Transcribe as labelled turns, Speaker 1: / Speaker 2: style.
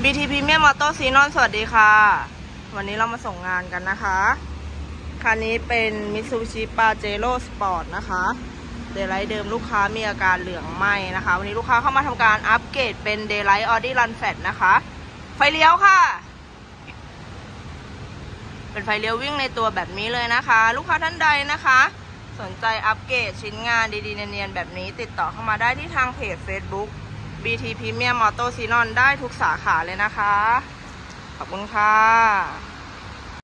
Speaker 1: BT Premium Auto Xenon สวัสดีค่ะวันนี้เรามาส่งงานกันนะคะคันนี้เป็น Mitsubishi Pajero Sport นะคะDaylight เดิมลูกค้ามีอาการเหลืองไหม้นะคะวันนี้ลูกค้าเข้ามาทำการอัปเกรดเป็น Daylight Audi Run Flat นะคะไฟเลี้ยวค่ะเป็นไฟเลี้ยววิ่งในตัวแบบนี้เลยนะคะลูกค้าท่านใดนะคะสนใจอัปเกรดชิ้นงานดีๆเนียนๆแบบนี้ติดต่อเข้ามาได้ที่ทางเพจ Facebook BT Premium Auto Xenon ได้ทุกสาขาเลยนะคะขอบคุณค่ะ